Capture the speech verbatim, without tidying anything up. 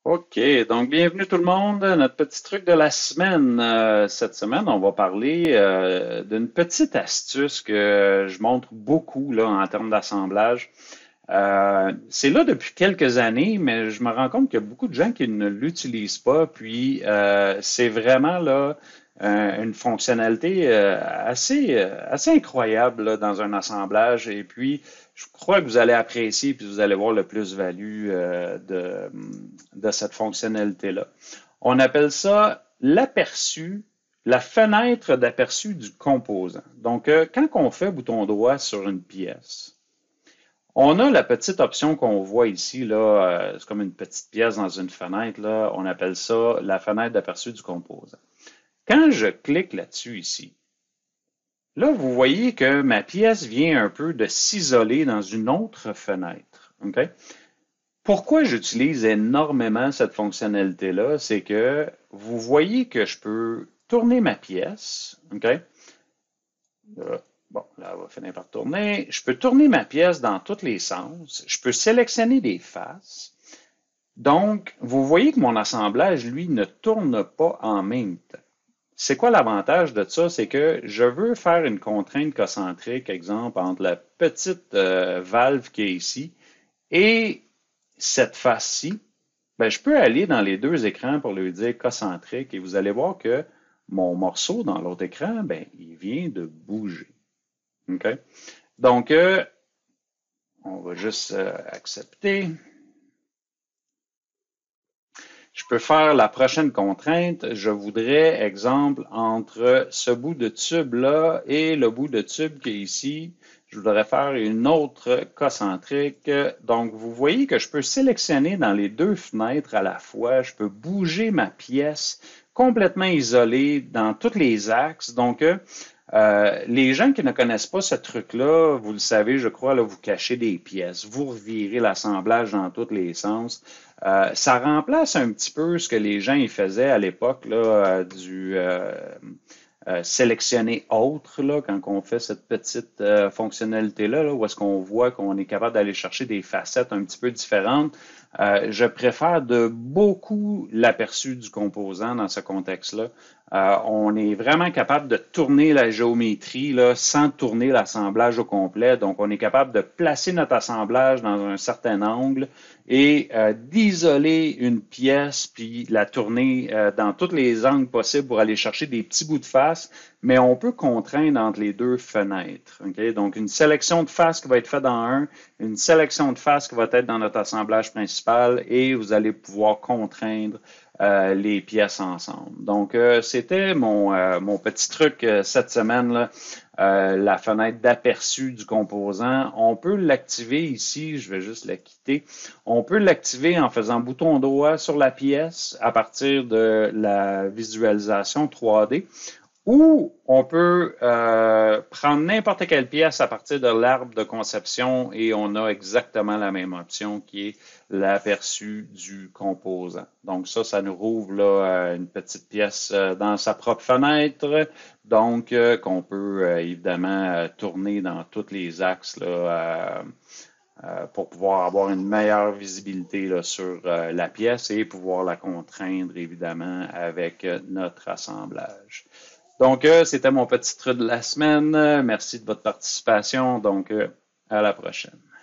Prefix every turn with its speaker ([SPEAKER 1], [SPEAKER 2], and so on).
[SPEAKER 1] OK, donc bienvenue tout le monde. Notre petit truc de la semaine. Euh, cette semaine, on va parler euh, d'une petite astuce que je montre beaucoup là, en termes d'assemblage. Euh, c'est là depuis quelques années, mais je me rends compte qu'il y a beaucoup de gens qui ne l'utilisent pas. Puis euh, c'est vraiment là euh, une fonctionnalité euh, assez euh, assez incroyable là, dans un assemblage. Et puis je crois que vous allez apprécier puis vous allez voir le plus-value euh, de de cette fonctionnalité-là. On appelle ça l'aperçu, la fenêtre d'aperçu du composant. Donc, euh, quand on fait bouton droit sur une pièce, on a la petite option qu'on voit ici, là, euh, c'est comme une petite pièce dans une fenêtre, là, on appelle ça la fenêtre d'aperçu du composant. Quand je clique là-dessus ici, là, vous voyez que ma pièce vient un peu de s'isoler dans une autre fenêtre. OK? Pourquoi j'utilise énormément cette fonctionnalité-là, c'est que vous voyez que je peux tourner ma pièce, OK? Là, bon, là, elle va finir par tourner. Je peux tourner ma pièce dans tous les sens. Je peux sélectionner des faces. Donc, vous voyez que mon assemblage, lui, ne tourne pas en même temps. C'est quoi l'avantage de ça? C'est que je veux faire une contrainte concentrique, exemple, entre la petite euh, valve qui est ici et cette face-ci. Ben, je peux aller dans les deux écrans pour lui dire concentrique et vous allez voir que mon morceau dans l'autre écran, ben, il vient de bouger. OK? Donc, euh, on va juste euh, accepter. Je peux faire la prochaine contrainte. Je voudrais, exemple, entre ce bout de tube-là et le bout de tube qui est ici, je voudrais faire une autre concentrique. Donc, vous voyez que je peux sélectionner dans les deux fenêtres à la fois. Je peux bouger ma pièce complètement isolée dans tous les axes. Donc, euh, les gens qui ne connaissent pas ce truc-là, vous le savez, je crois, là, vous cachez des pièces, vous revirez l'assemblage dans tous les sens. Euh, ça remplace un petit peu ce que les gens y faisaient à l'époque là, euh, du euh, euh, sélectionner autre, là, quand on fait cette petite euh, fonctionnalité-là, là, où est-ce qu'on voit qu'on est capable d'aller chercher des facettes un petit peu différentes. Euh, je préfère de beaucoup l'aperçu du composant dans ce contexte-là. Euh, on est vraiment capable de tourner la géométrie là, sans tourner l'assemblage au complet. Donc, on est capable de placer notre assemblage dans un certain angle et euh, d'isoler une pièce puis la tourner euh, dans tous les angles possibles pour aller chercher des petits bouts de face, mais on peut contraindre entre les deux fenêtres. Okay? Donc, une sélection de face qui va être faite dans un, une sélection de face qui va être dans notre assemblage principal et vous allez pouvoir contraindre euh, les pièces ensemble. Donc, euh, c'était mon, euh, mon petit truc euh, cette semaine, là, euh, la fenêtre d'aperçu du composant. On peut l'activer ici, je vais juste la quitter. On peut l'activer en faisant bouton droit sur la pièce à partir de la visualisation trois D. Ou on peut euh, prendre n'importe quelle pièce à partir de l'arbre de conception et on a exactement la même option qui est l'aperçu du composant. Donc ça, ça nous rouvre là, une petite pièce dans sa propre fenêtre, donc euh, qu'on peut euh, évidemment euh, tourner dans tous les axes là, euh, euh, pour pouvoir avoir une meilleure visibilité là, sur euh, la pièce et pouvoir la contraindre évidemment avec euh, notre assemblage. Donc, euh, c'était mon petit truc de la semaine. Merci de votre participation. Donc, euh, à la prochaine.